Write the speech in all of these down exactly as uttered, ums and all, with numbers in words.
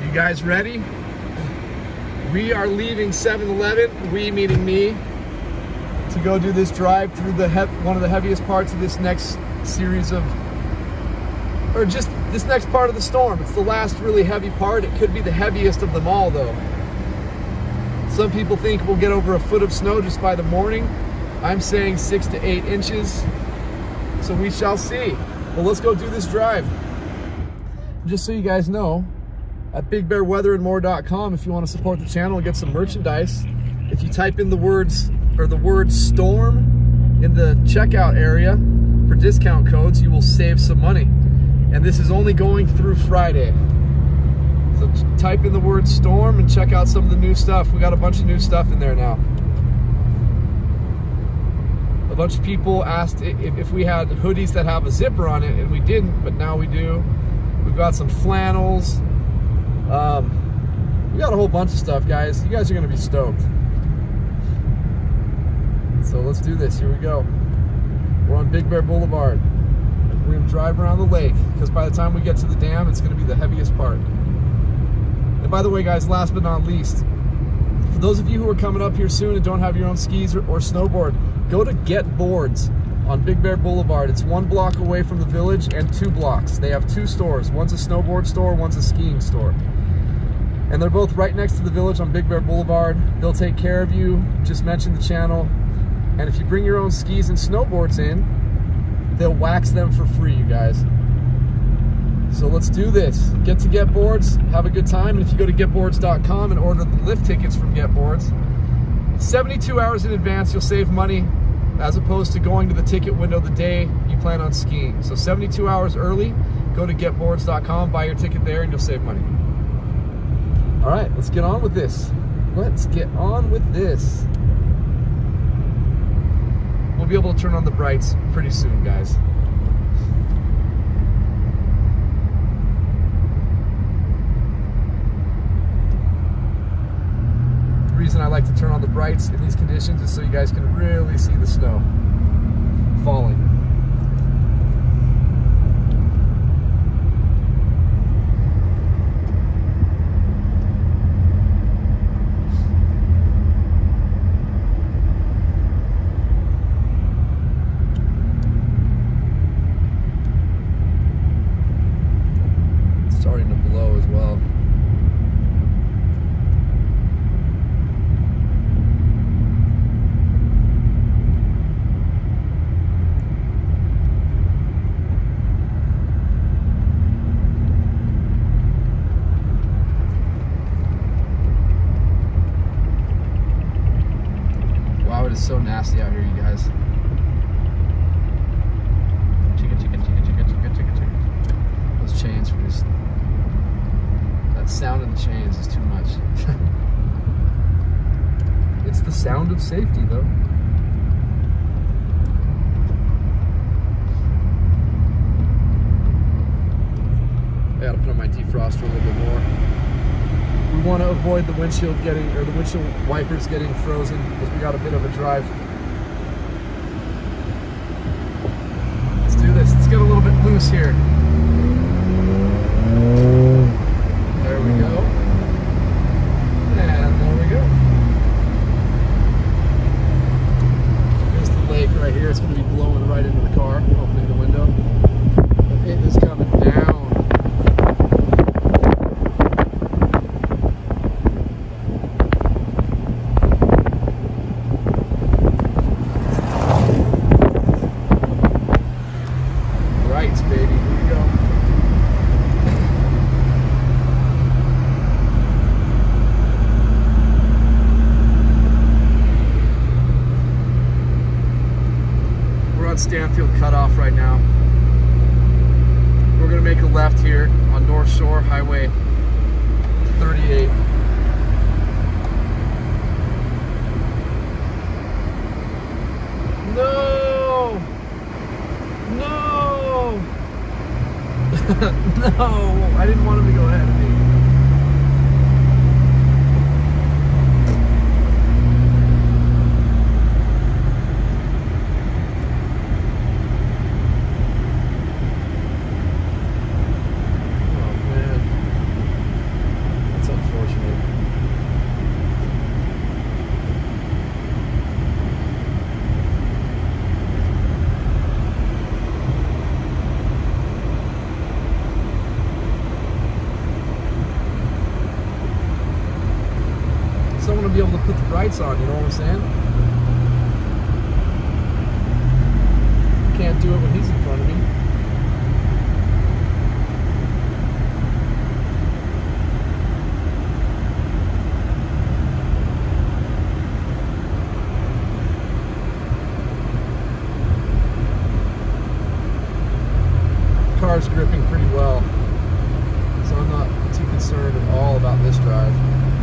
You guys ready? We are leaving seven eleven, we meaning me, to go do this drive through the one of the heaviest parts of this next series of, or just this next part of the storm. It's the last really heavy part. It could be the heaviest of them all though. Some people think we'll get over a foot of snow just by the morning. I'm saying six to eight inches. So we shall see. Well, let's go do this drive. Just so you guys know, at big bear weather and more dot com, if you want to support the channel and get some merchandise, if you type in the words or the word storm in the checkout area for discount codes, you will save some money. And this is only going through Friday. So type in the word storm and check out some of the new stuff. We got a bunch of new stuff in there now. A bunch of people asked if, if we had hoodies that have a zipper on it, and we didn't, but now we do. We've got some flannels. Um, we got a whole bunch of stuff, guys. You guys are gonna be stoked. So let's do this. Here we go. We're on Big Bear Boulevard. We're gonna drive around the lake, because by the time we get to the dam, it's gonna be the heaviest part. And by the way, guys, last but not least, for those of you who are coming up here soon and don't have your own skis or, or snowboard, go to Getboards on Big Bear Boulevard. It's one block away from the village and two blocks. They have two stores. One's a snowboard store, one's a skiing store. And they're both right next to the village on Big Bear Boulevard. They'll take care of you. Just mention the channel. And if you bring your own skis and snowboards in, they'll wax them for free, you guys. So let's do this. Get to Getboards, have a good time. And if you go to get boards dot com and order the lift tickets from Getboards, seventy-two hours in advance, you'll save money as opposed to going to the ticket window the day you plan on skiing. So seventy-two hours early, go to get boards dot com, buy your ticket there, and you'll save money. All right, let's get on with this. Let's get on with this. We'll be able to turn on the brights pretty soon, guys. The reason I like to turn on the brights in these conditions is so you guys can really see the snow falling. It's so nasty out here, you guys. Chicken, chicken, chicken, chicken, chicken, chicken, chicken. Those chains were just... That sound of the chains is too much. It's the sound of safety, though. I gotta put on my defroster a little bit more. We want to avoid the windshield getting, or the windshield wipers getting frozen, because we got a bit of a drive. Let's do this. Let's get a little bit loose here. There we go. And there we go. There's the lake right here. It's going to be blowing right into the car, opening the window. It is coming down. Stanfield cutoff right now. We're gonna make a left here on North Shore Highway thirty-eight. No! No! No! I didn't want him to go ahead of me. to be able to put the brights on, you know what I'm saying? Can't do it when he's in front of me. The car's gripping pretty well, so I'm not too concerned at all about this drive.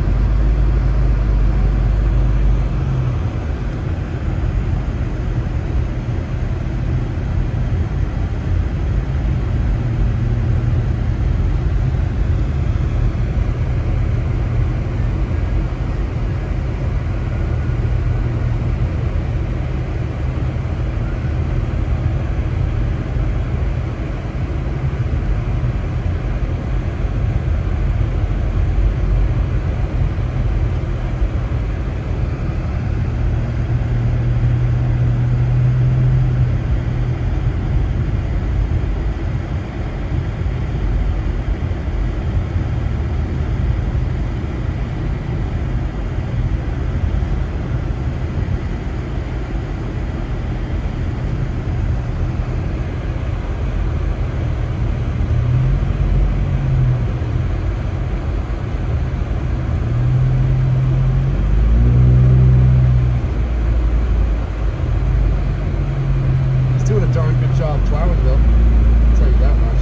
Plowing though, I'll tell you that much.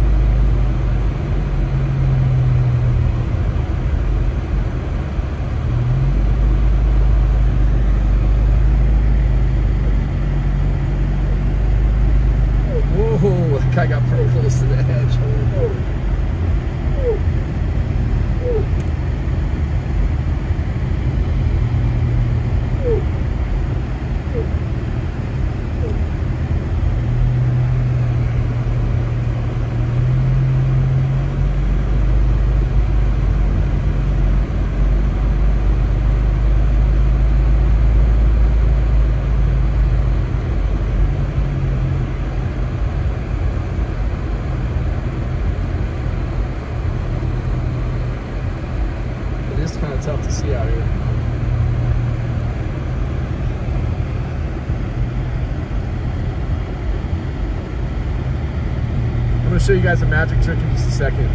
Whoa, that guy got pretty close to the edge. Tough to see out here. I'm going to show you guys a magic trick in just a second.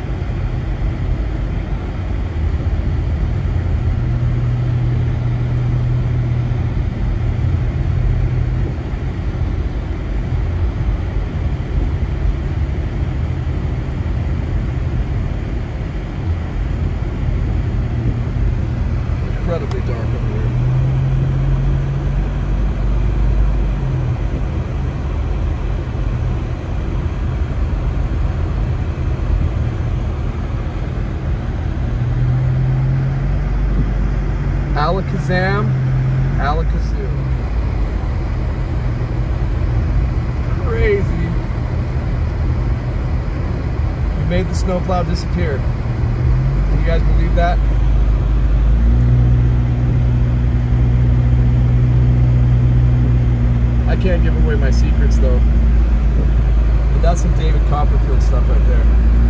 Incredibly dark over here. Alakazam, Alakazoo. Crazy. We made the snowplow disappear. Can you guys believe that? I can't give away my secrets though. But that's some David Copperfield stuff right there.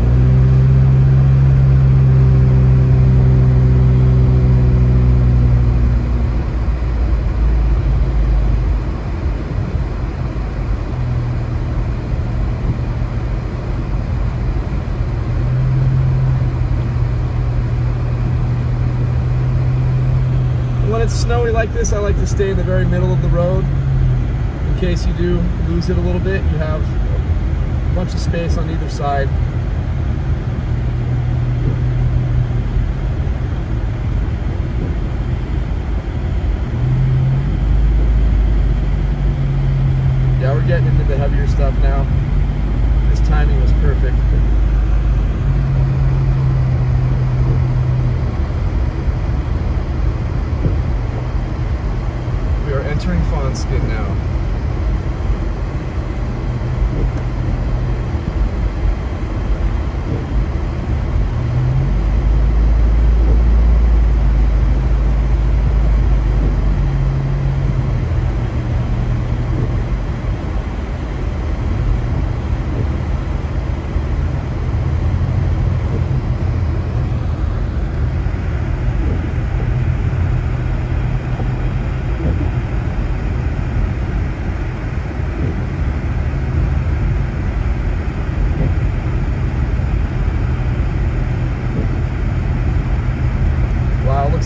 When it's snowy like this, I like to stay in the very middle of the road. In case you do lose it a little bit, you have a bunch of space on either side. Yeah, we're getting into the heavier stuff now. This timing was perfect. We are entering Fawnskin now.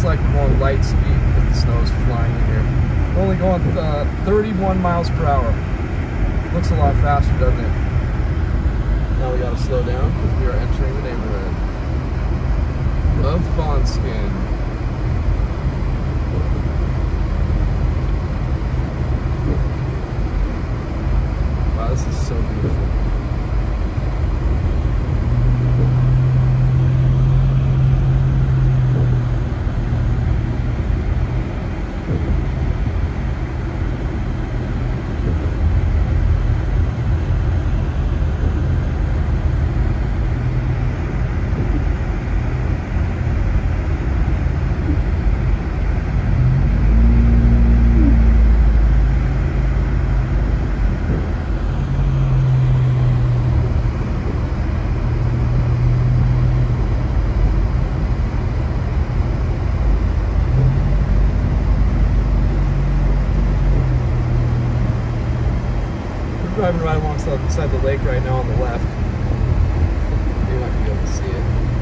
like we're going light speed because the snow's flying in here. We're only going uh, thirty-one miles per hour. Looks a lot faster, doesn't it? Now we gotta slow down because we are entering the neighborhood of Fawnskin. Wow, this is so beautiful. Driving right alongside the lake right now on the left. You might be able to see it.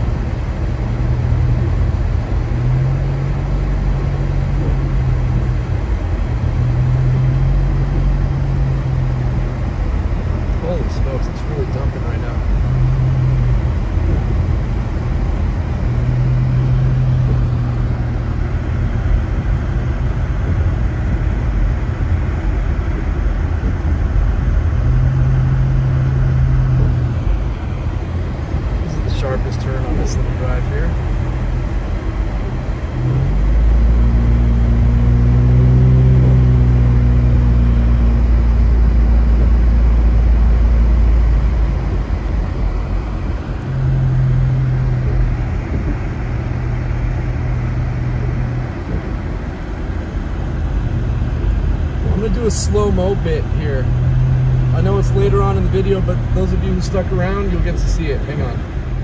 Holy smokes, it's really dumping right now. Sharpest turn on this little drive here. I'm going to do a slow-mo bit here. I know it's later on in the video, but those of you who stuck around, you'll get to see it. Hang on.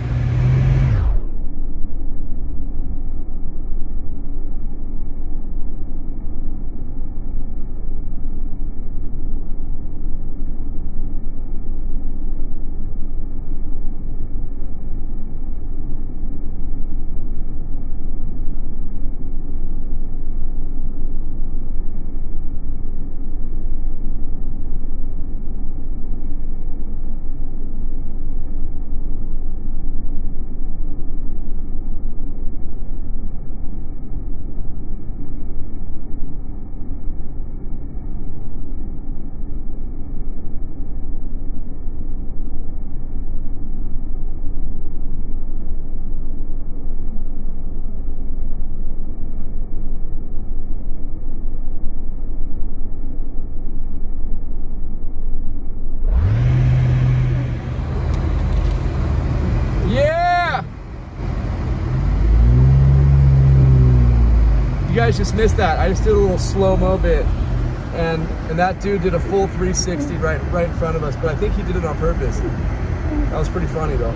You guys just missed that. I just did a little slow-mo bit, and and that dude did a full three sixty right right in front of us, but I think he did it on purpose. That was pretty funny though.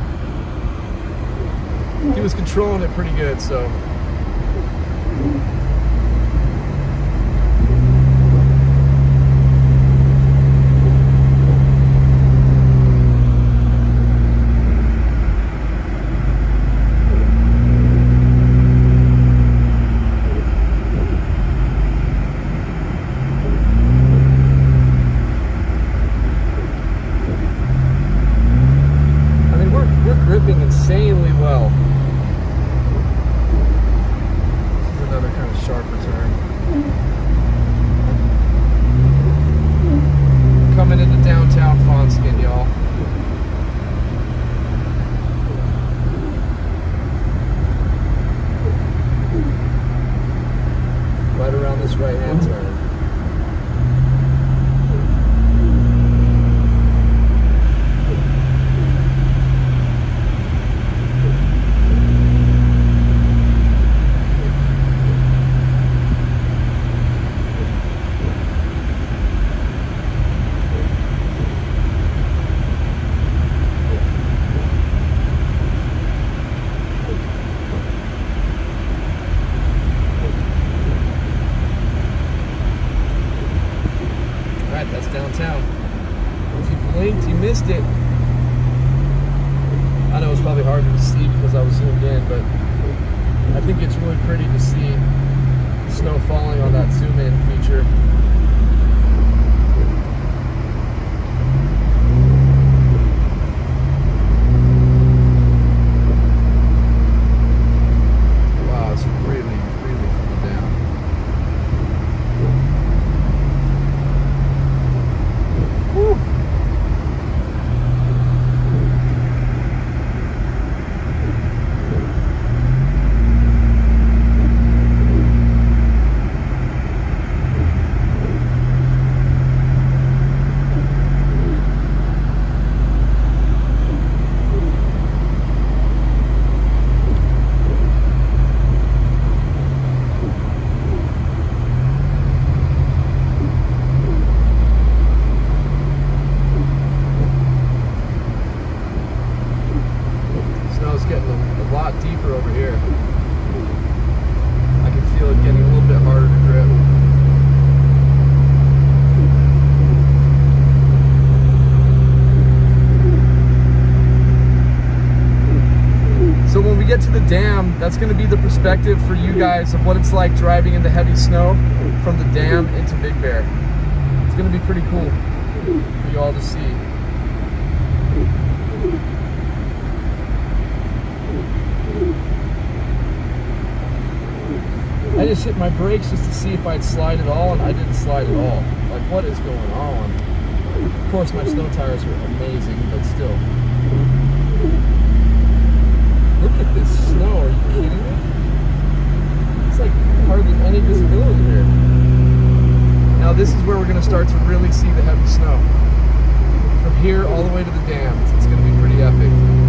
He was controlling it pretty good, so. Gripping insanely well. This is another kind of sharper turn. Coming into downtown Fawnskin, y'all. Right around this right-hand turn. That's downtown. If you blinked, you missed it. I know it's probably harder to see because I was zoomed in, but I think it's really pretty to see snow falling on that zoom in feature. Wow, it's really, really coming down. Woo. Deeper over here. I can feel it getting a little bit harder to grip. So when we get to the dam, that's going to be the perspective for you guys of what it's like driving in the heavy snow from the dam into Big Bear. It's going to be pretty cool for you all to see. I just hit my brakes just to see if I'd slide at all, and I didn't slide at all. Like, what is going on? Of course, my snow tires are amazing, but still. Look at this snow, are you kidding me? It's like hardly any visibility here. Now this is where we're going to start to really see the heavy snow. From here all the way to the dam, it's going to be pretty epic.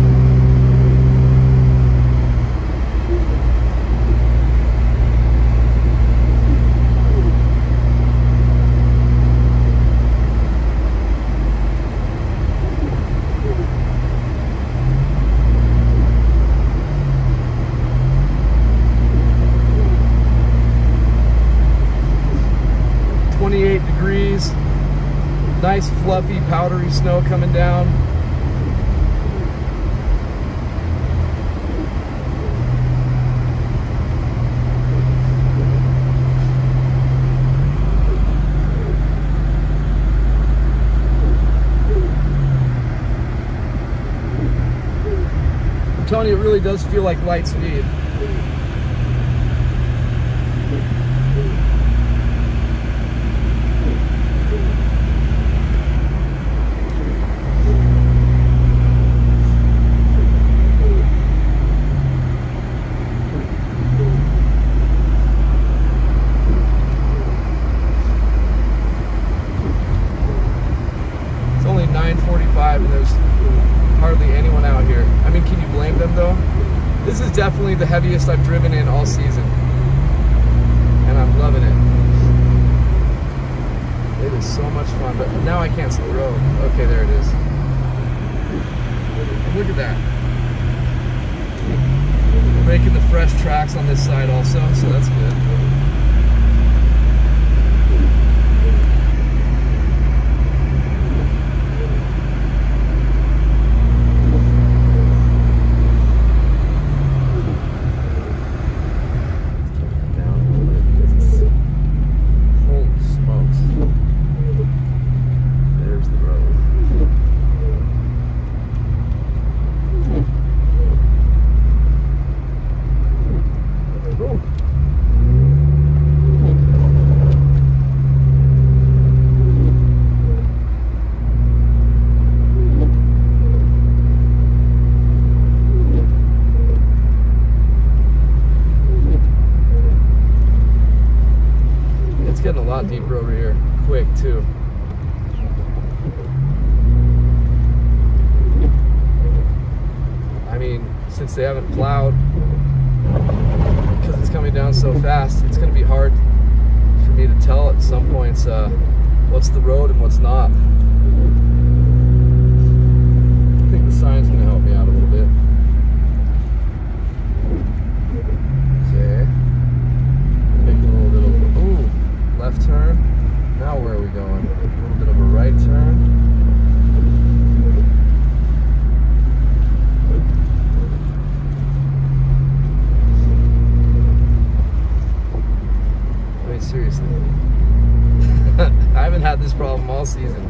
twenty-eight degrees, nice fluffy powdery snow coming down. I'm telling you, it really does feel like light speed. nine forty-five and there's hardly anyone out here. I mean, can you blame them though? This is definitely the heaviest I've driven in all season, and I'm loving it. It is so much fun, but now I can't see the road. Okay, there it is. Look at that. We're making the fresh tracks on this side also, so that's good. Getting a lot deeper over here, quick too. I mean, since they haven't plowed, because it's coming down so fast, it's going to be hard for me to tell at some points uh, what's the road and what's not. I think the sign's going to help me out a little bit. Okay. Making a little bit of, ooh. Left turn. Now where are we going? A little bit of a right turn. this problem all season.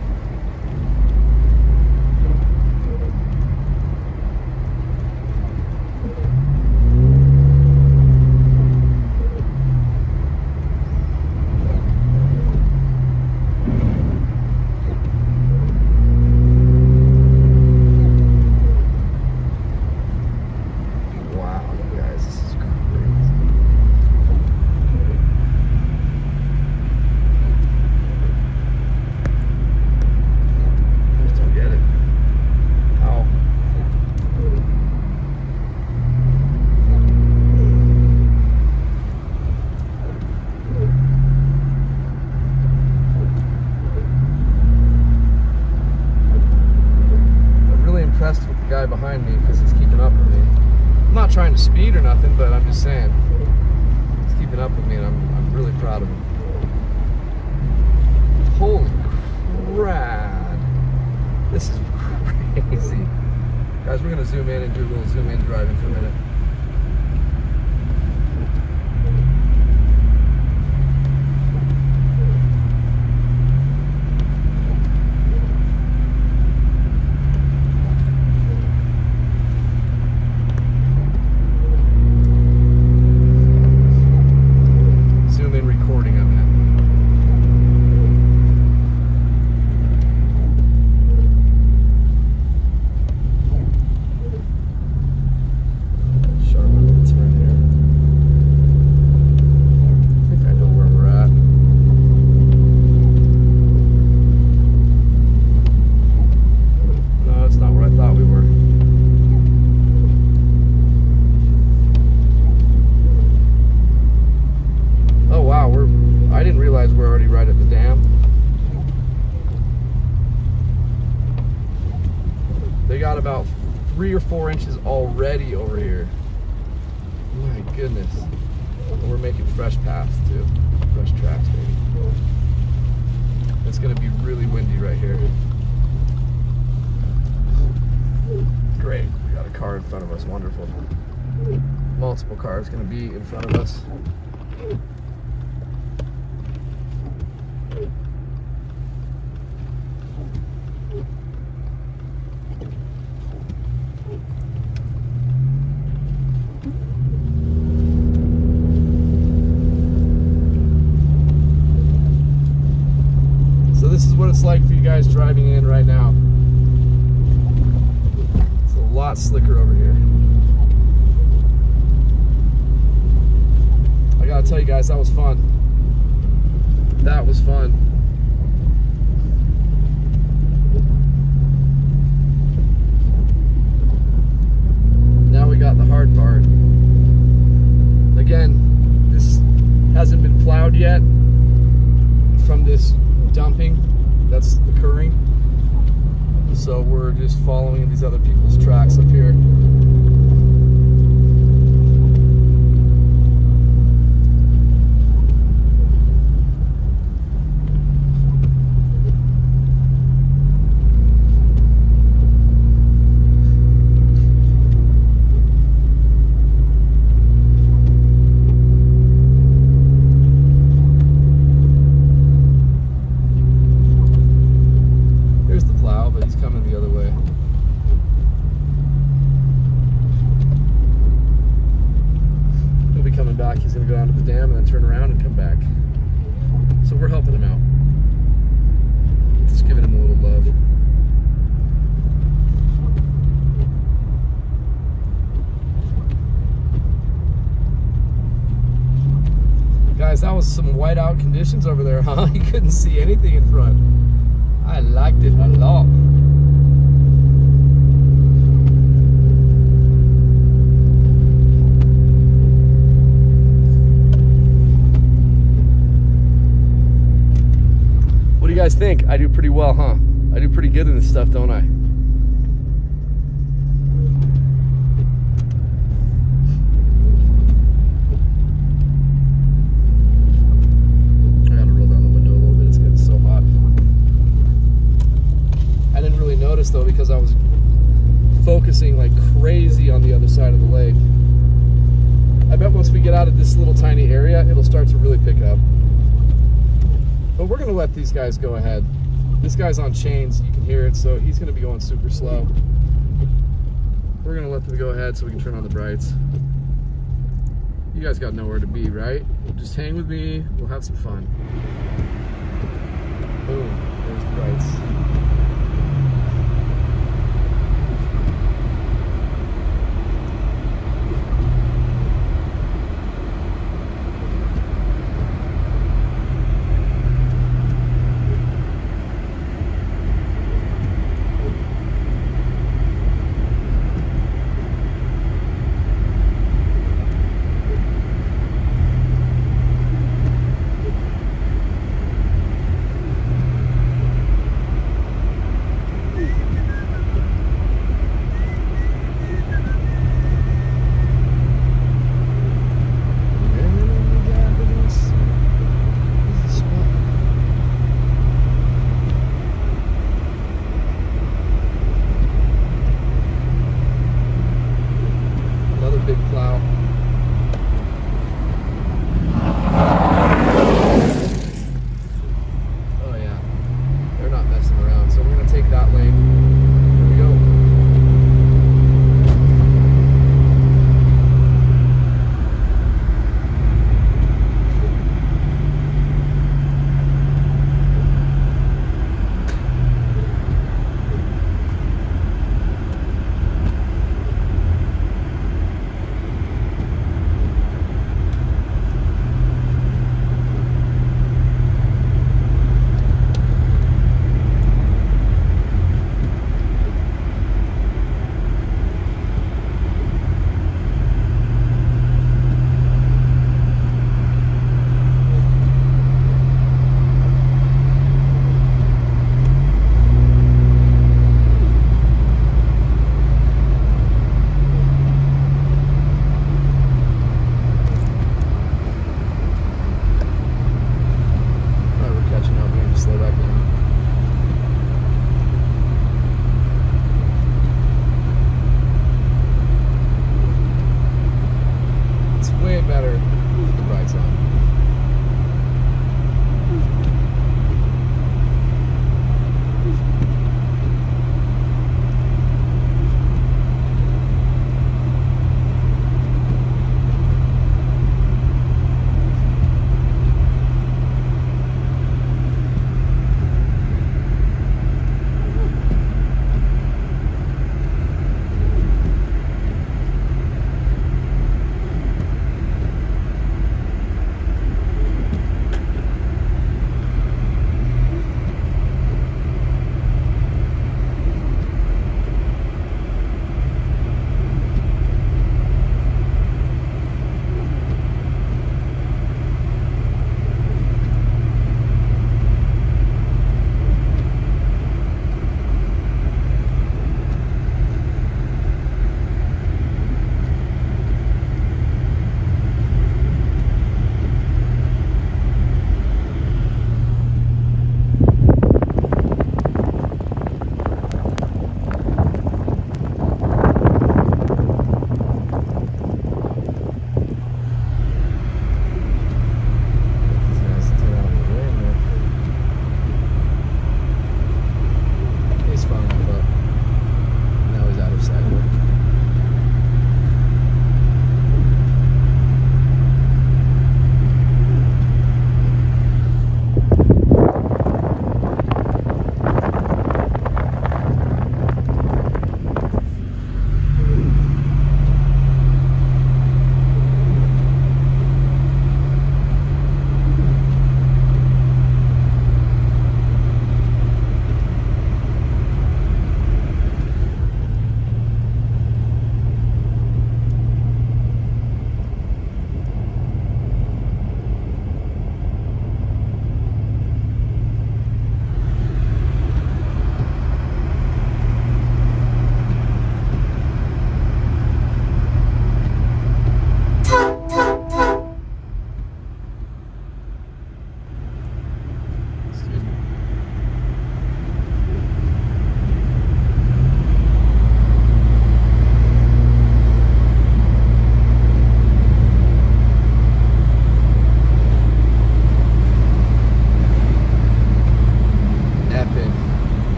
With the guy behind me because he's keeping up with me. I'm not trying to speed or nothing, but I'm just saying he's keeping up with me, and I'm, I'm really proud of him. Holy crap, this is crazy. Guys, we're gonna zoom in and do a little zoom in driving for a minute. About three or four inches already over here. My goodness. And we're making fresh paths too. Fresh tracks, baby. It's gonna be really windy right here. Great. We got a car in front of us. Wonderful. Multiple cars gonna be in front of us. This is what it's like for you guys driving in right now. It's a lot slicker over here. I gotta tell you guys, that was fun. That was fun. Now we got the hard part. Again, this hasn't been plowed yet from this dumping that's occurring, so we're just following these other people's tracks up here. He's going to go down to the dam and then turn around and come back. So we're helping him out. Just giving him a little love. Guys, that was some whiteout conditions over there, huh? You couldn't see anything in front. I liked it a lot. What do you guys think? I do pretty well, huh? I do pretty good in this stuff, don't I? I gotta roll down the window a little bit, it's getting so hot. I didn't really notice though because I was focusing like crazy on the other side of the lake. I bet once we get out of this little tiny area, it'll start to really pick up. But we're gonna let these guys go ahead. This guy's on chains, you can hear it, so he's gonna be going super slow. We're gonna let them go ahead so we can turn on the brights. You guys got nowhere to be, right? Just hang with me, we'll have some fun. Boom, there's the brights.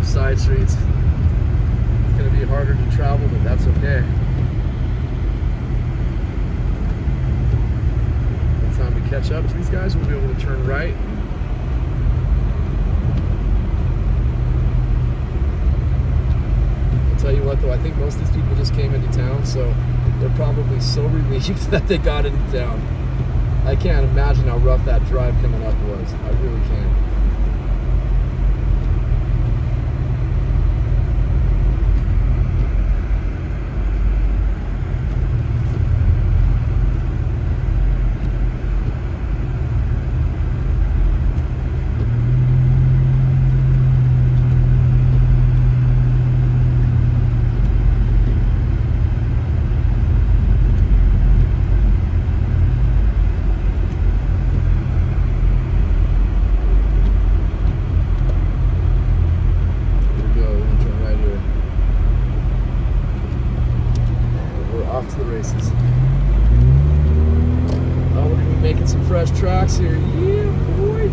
side streets. It's gonna be harder to travel, but that's okay. By the time we catch up to these guys, we'll be able to turn right. I'll tell you what though, I think most of these people just came into town, so they're probably so relieved that they got into town. I can't imagine how rough that drive coming up was. I really can't. Tracks here, yeah, boy.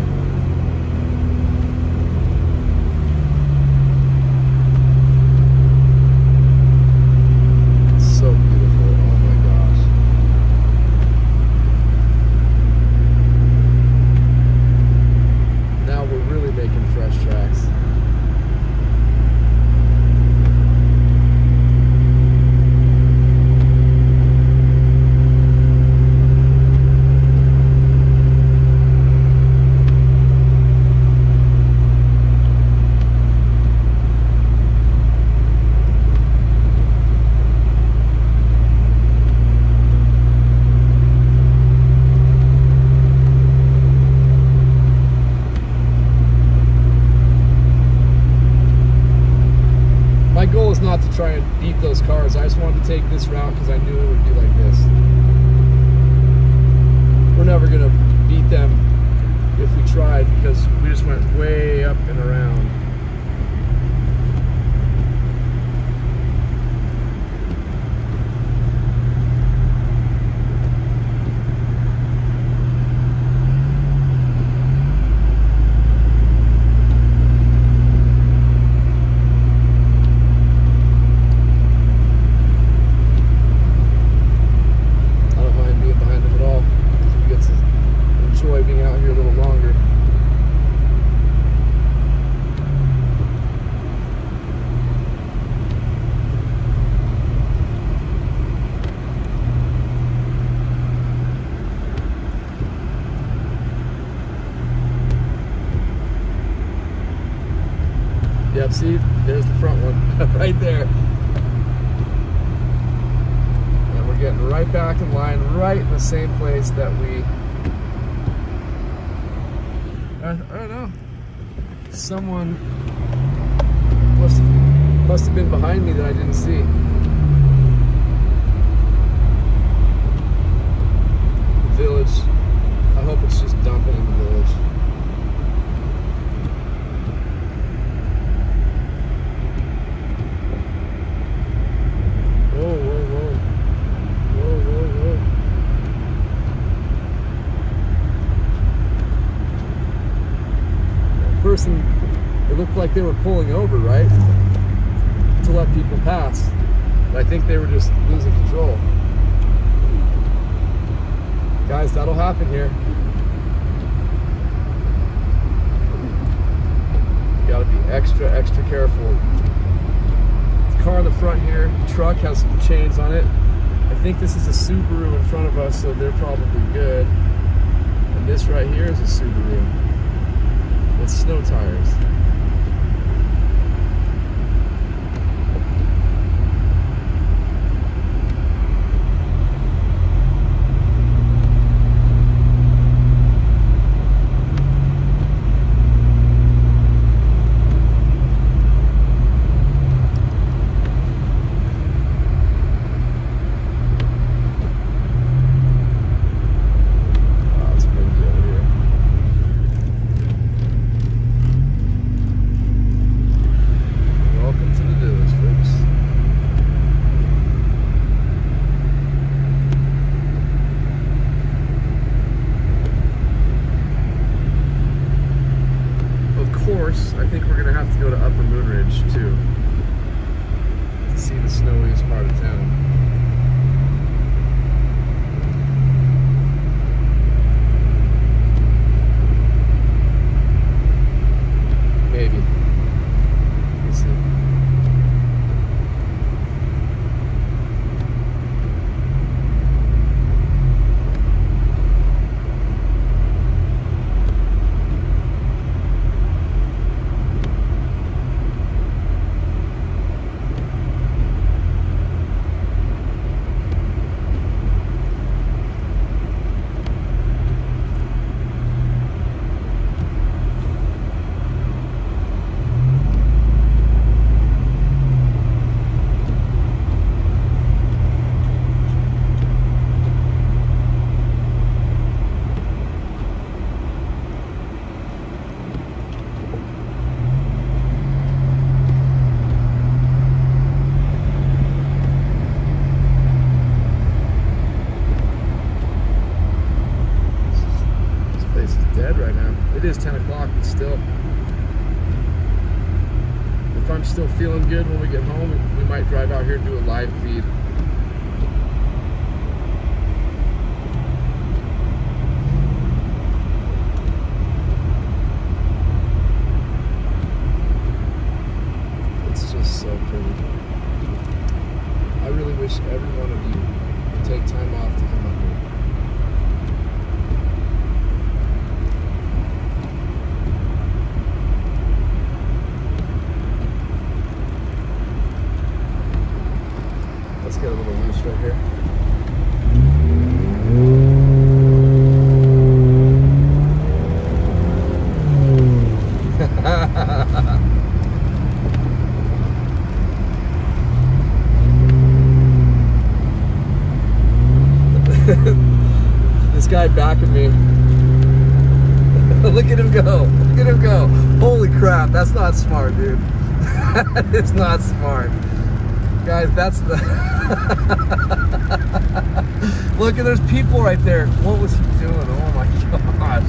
It's so beautiful. Oh my gosh. Now we're really making fresh tracks. Not to try and beat those cars. I just wanted to take this route because I knew it would be like this. We're never gonna beat them if we tried because we just went way up and around. Yep, see, there's the front one, right there. And we're getting right back in line, right in the same place that we, I, I don't know, someone must have, must have been behind me that I didn't see. The village, I hope it's just dumping in the village. Whoa, whoa, whoa. Whoa, whoa, whoa. That person, it looked like they were pulling over, right? To let people pass. But I think they were just losing control. Guys, that'll happen here. You gotta be extra, extra careful. Car in the front here, the truck has some chains on it. I think this is a Subaru in front of us, so they're probably good. And this right here is a Subaru with snow tires. course, I think we're gonna have to go to Upper Moon Ridge too to see the snowiest part of town. Maybe. We'll see. It is ten o'clock, but still, if I'm still feeling good when we get home, we might drive out here and do a live feed. It's just so pretty. I really wish every one of you would take time off to come up here. Let's get a little loose right here. This guy back of me. Look at him go. Look at him go. Holy crap, that's not smart, dude. That is not smart. Guys, that's the... Look, there's people right there. What was he doing? Oh my gosh.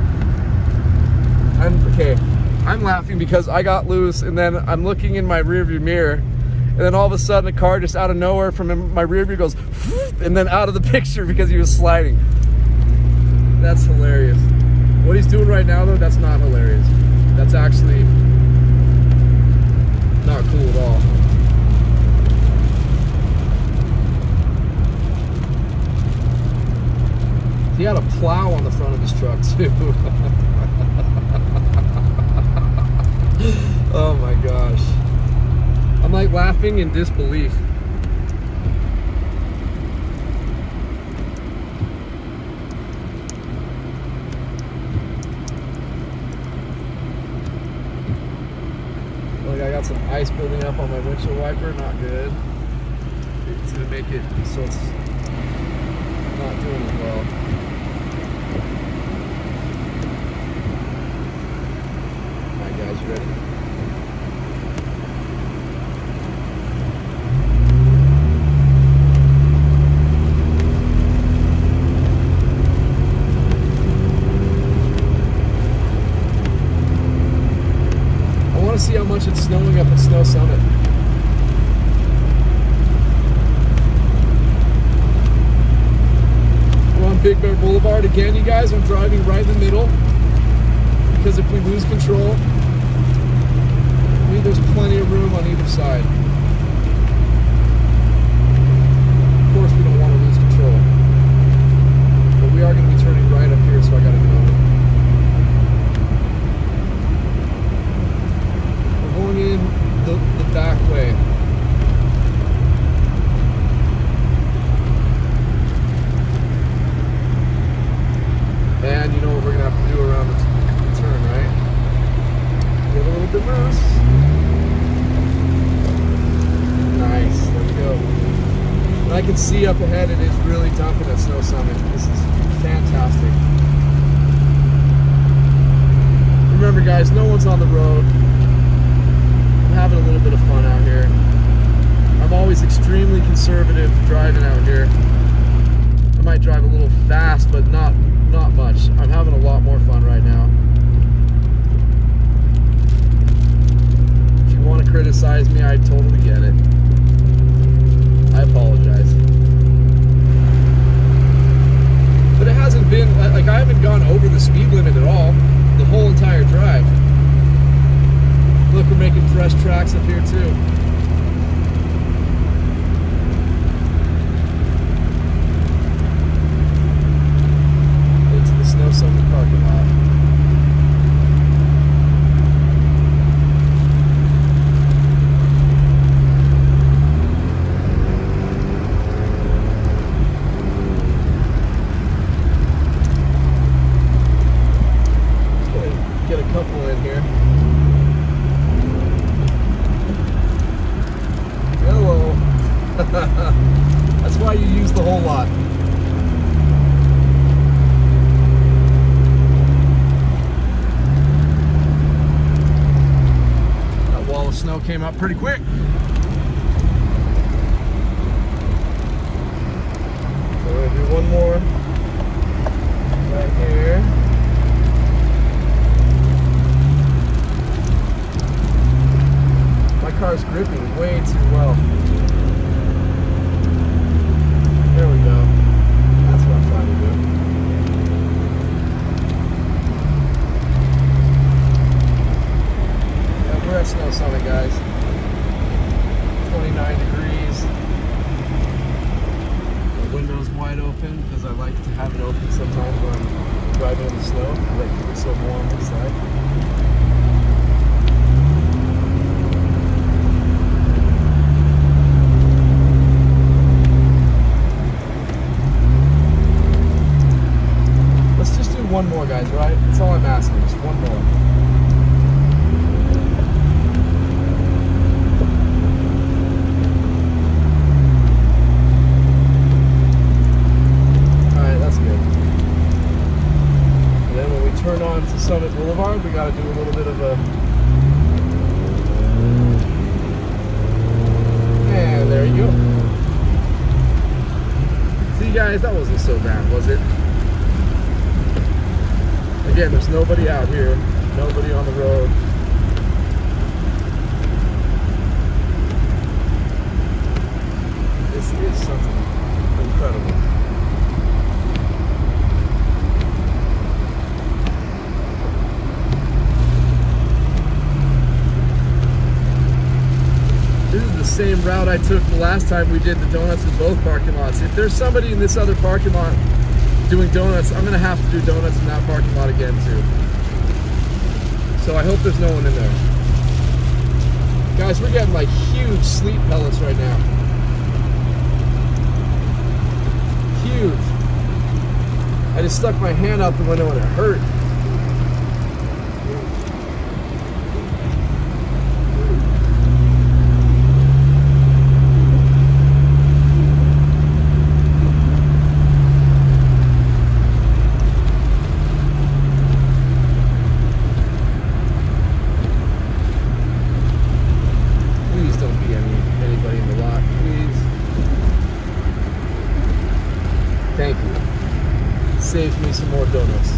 I'm, okay, I'm laughing because I got loose and then I'm looking in my rearview mirror and then all of a sudden a car just out of nowhere from my rearview goes and then out of the picture because he was sliding. That's hilarious. What he's doing right now though, that's not hilarious. That's actually not cool at all. He had a plow on the front of his truck too. Oh my gosh. I'm like laughing in disbelief. Like I got some ice building up on my windshield wiper, not good. It's gonna make it so it's not doing as well. Alright guys, you ready? I want to see how much it's snowing up at Snow Summit. Big Bear Boulevard again, you guys. I'm driving right in the middle because if we lose control, I mean, there's plenty of room on either side. Of course, we don't want to lose control, but we are going to be turning right up here, so I got to get over. We're going in the, the back way. And you know what we're going to have to do around the, the turn, right? Get a little bit loose. Nice, there we go. And I can see up ahead it is really dumping at Snow Summit. This is fantastic. Remember guys, no one's on the road. I'm having a little bit of fun out here. I'm always extremely conservative driving out here. I might drive a little fast, but not Not much. I'm having a lot more fun right now. criticize me, I totally get it. I apologize. But it hasn't been, like, I haven't gone over the speed limit at all the whole entire drive. Look, we're making fresh tracks up here too. Into the Snow Summit parking lot. Get a couple in here. Hello. That's why you use the whole lot. That wall of snow came up pretty quick. So we're gonna do one more right here. My car's gripping way too well. There we go. That's what I'm trying to do. Yeah, we're at Snow Summit, guys. twenty-nine degrees. The window's wide open because I like to have it open sometimes when I'm driving in the snow. I like to keep it so warm inside. One more, guys, right? That's all I'm asking, just one more. Alright, that's good. And then when we turn on to Summit Boulevard, we gotta do a little bit of a... And there you go. See, guys, that wasn't so bad, was it? Again, there's nobody out here, nobody on the road. This is something incredible. This is the same route I took the last time we did the donuts in both parking lots. If there's somebody in this other parking lot doing donuts, I'm gonna have to do donuts in that parking lot again too. So I hope there's no one in there. Guys, we're getting like huge sleet pellets right now. Huge. I just stuck my hand out the window and it hurt. Thank you. Save me some more donuts.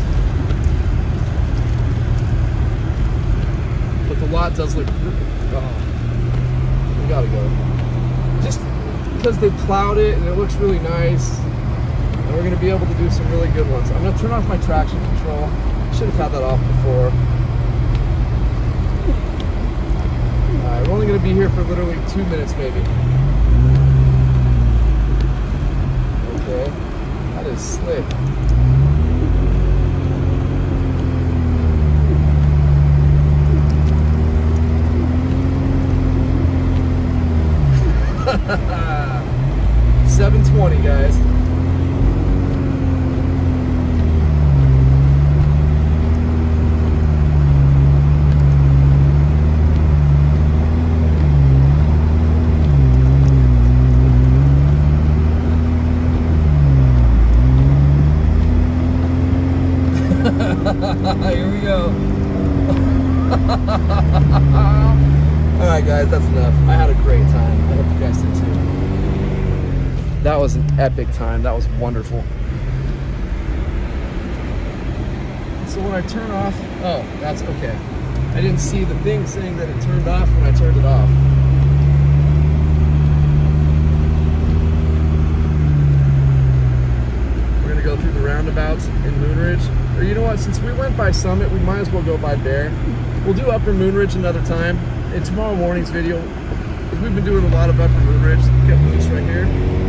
But the lot does look... Oh, we gotta go. Just because they plowed it and it looks really nice. And we're gonna be able to do some really good ones. I'm gonna turn off my traction control. Should have had that off before. Alright, we're only gonna be here for literally two minutes maybe. Okay. That is slick. seven twenty, guys. Here we go. Alright guys, that's enough. I had a great time. I hope you guys did too. That was an epic time. That was wonderful. So when I turn off, oh, that's okay. I didn't see the thing saying that it turned off when I turned it off. roundabouts in Moonridge. Or you know what, since we went by Summit, we might as well go by Bear. We'll do Upper Moonridge another time. In tomorrow morning's video, because we've been doing a lot of Upper Moonridge. Get loose right here.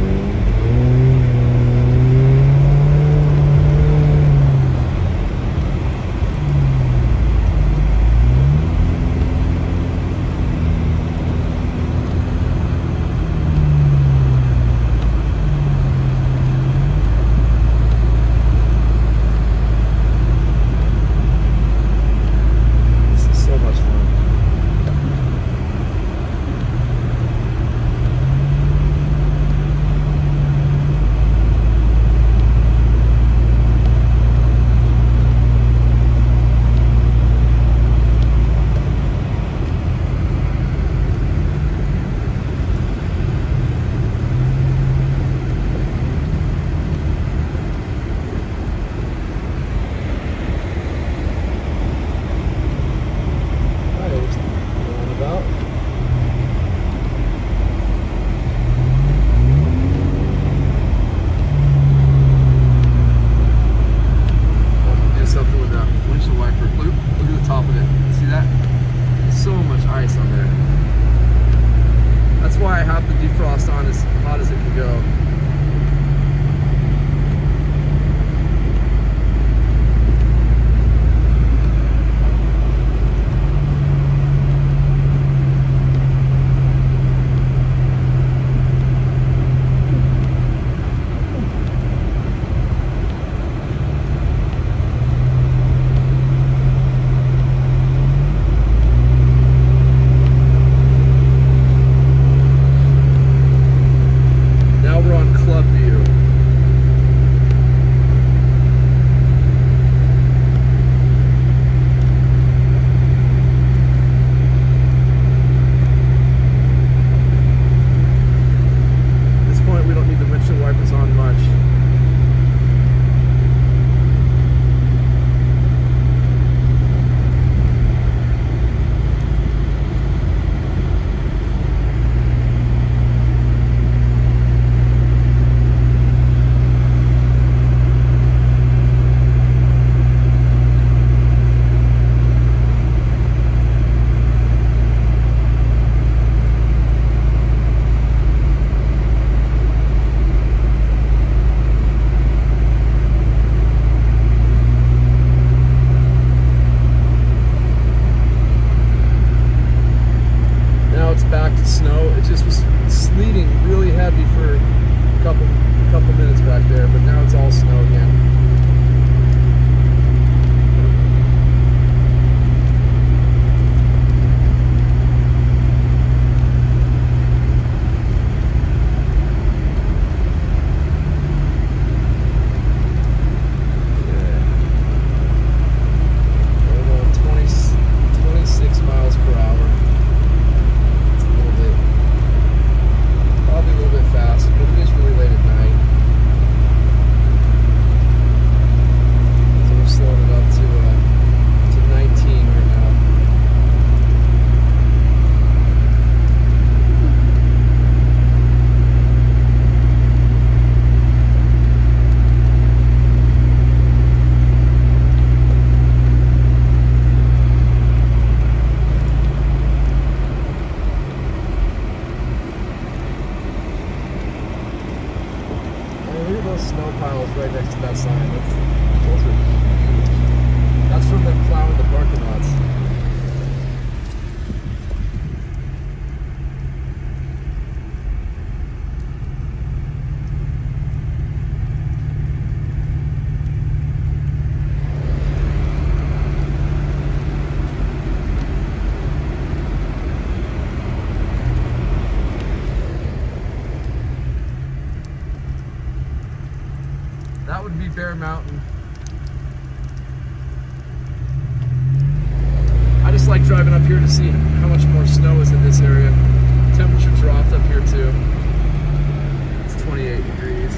Snow piles right next to that sign. That's, those are, that's from them plowing the parking lots. That would be Bear Mountain. I just like driving up here to see how much more snow is in this area. Temperature dropped up here too. It's twenty-eight degrees.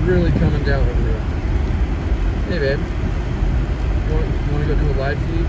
really coming down over here. Hey, babe. You want, you want to go do a live feed?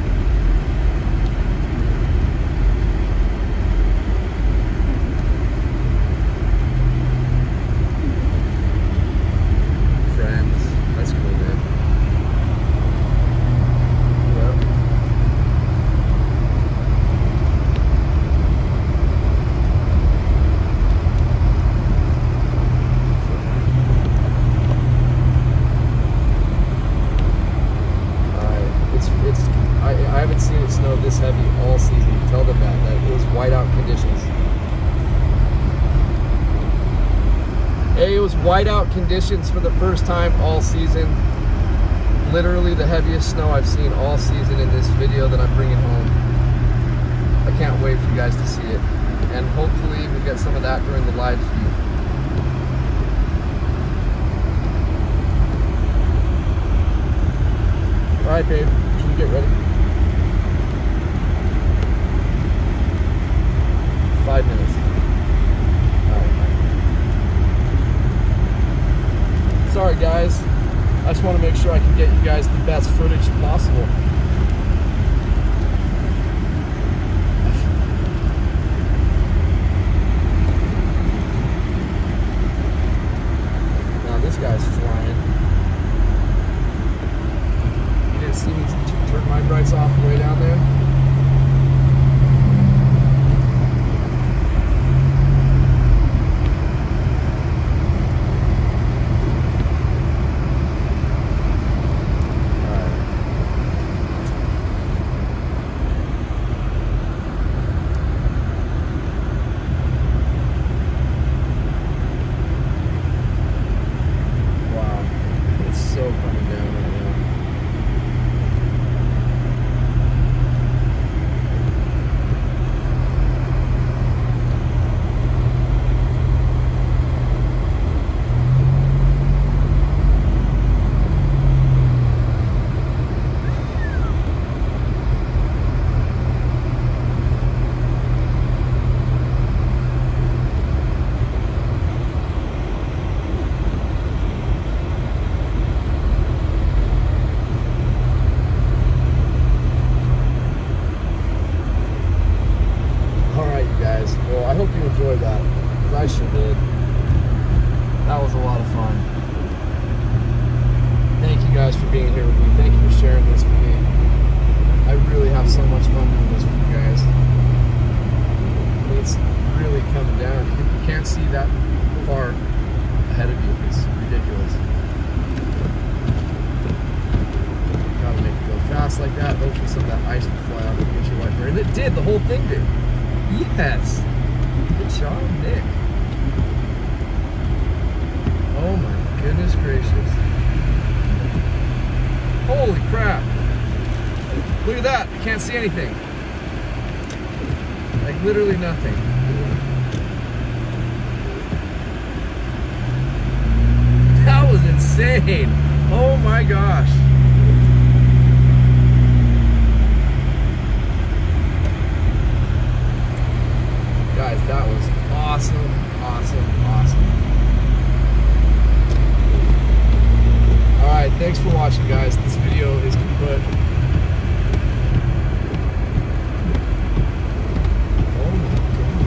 This heavy all season. Tell them that, that it was whiteout conditions. Hey, it was whiteout conditions for the first time all season. Literally the heaviest snow I've seen all season in this video that I'm bringing home. I can't wait for you guys to see it. And hopefully we'll get some of that during the live feed. All right, babe, should we get ready? Five minutes. All right. Sorry, guys. I just want to make sure I can get you guys the best footage possible. Now this guy's flying. You didn't see me turn my brights off way down there? Enjoyed that, because I sure did. That was a lot of fun. Thank you guys for being here with me. Thank you for sharing this with me. I really have so much fun doing this with you guys. It's really coming down. You can't see that far ahead of you. It's ridiculous. Gotta make it go fast like that. Hopefully some of that ice will fly off the windshield wiper. And it did. The whole thing did. Yes. Good job, Nick. Oh my goodness gracious. Holy crap. Look at that. I can't see anything. Like literally nothing. That was insane. Oh my gosh. Guys, that was awesome, awesome, awesome. Alright, thanks for watching, guys. This video is kaput. Oh my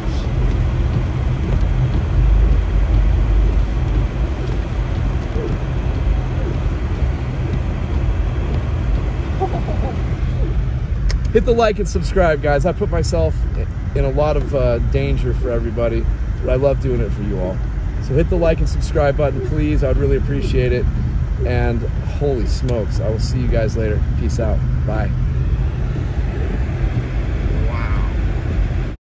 gosh. Hit the like and subscribe, guys. I put myself in a lot of uh, danger for everybody, but I love doing it for you all. So hit the like and subscribe button, please. I would really appreciate it. And holy smokes, I will see you guys later. Peace out. Bye.